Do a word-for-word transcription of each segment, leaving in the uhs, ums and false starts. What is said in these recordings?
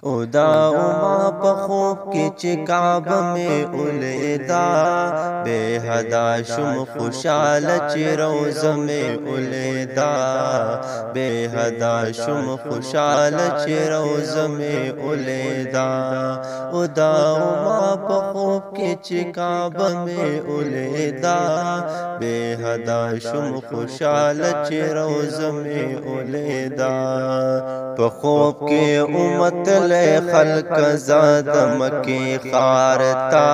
ادا ما پخوب کی چی کعبہ میں اولیدا بے حدا شم خوشال چی روز میں اولیدا بے حدا شم خوشال چی روز میں اولیدا ادا ما پخوب کی چی کعبہ میں اولیدا بے حدا شم خوشال چی روز میں اولیدا پخوب کے امت لے خلق زاد مکی خارتا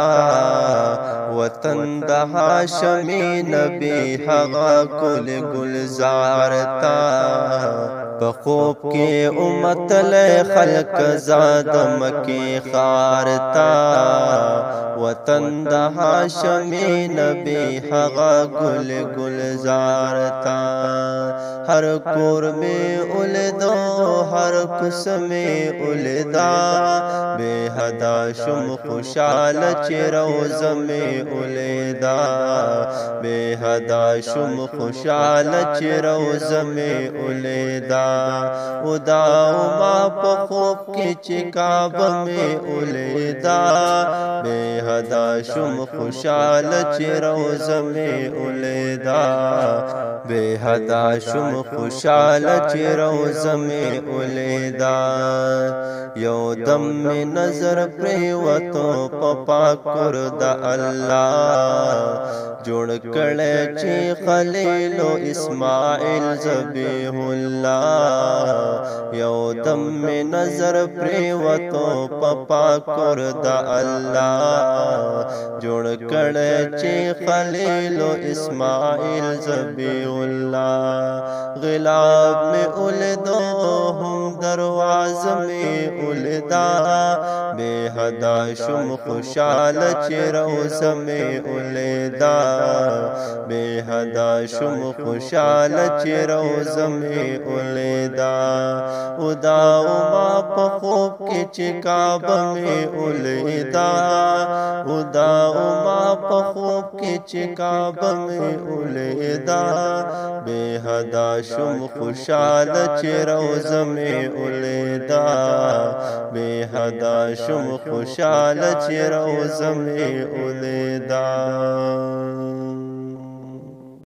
وطن دا ہاشمی نبی حغا کل گلزارتا پخوب کے امت لے خلق زاد مکی خارتا وطن دا ہاشمی نبی حغا کل گلزارتا ہر کور میں اولدو ہر کس میں اولدا بے حدا شم خوشال چی روز میں اولدا بے حدا شم خوشال چی روز میں اولدا ادا ما پخوب کی چی کعبہ میں اولدا بے حدا شم خوشال چی روز میں اولدا بے حدا شم خوشال چی روز میں اولیدا یو دم میں نظر پریوتو پپا کرد اللہ جوڑ کڑے چی خلیل و اسماعیل ذبیح اللہ یو دم میں نظر پریوتو پپا کرد اللہ جوڑ کڑے چی خلیل و اسماعیل ذبیح اللہ غلاب میں اولدو ہم درواز میں اولدا بے حدا شم خوشال چی روز میں اولدا بے حدا شم خوشال چی روز میں اولدا ادا ما پخوب کی چی کعبہ میں اولدا ادا ما پخوب کی چی کعبہ میں اولدا بے حدا شم خوشال چی روز میں اولدا بے حدا شم خوشال چی روز میں اولدا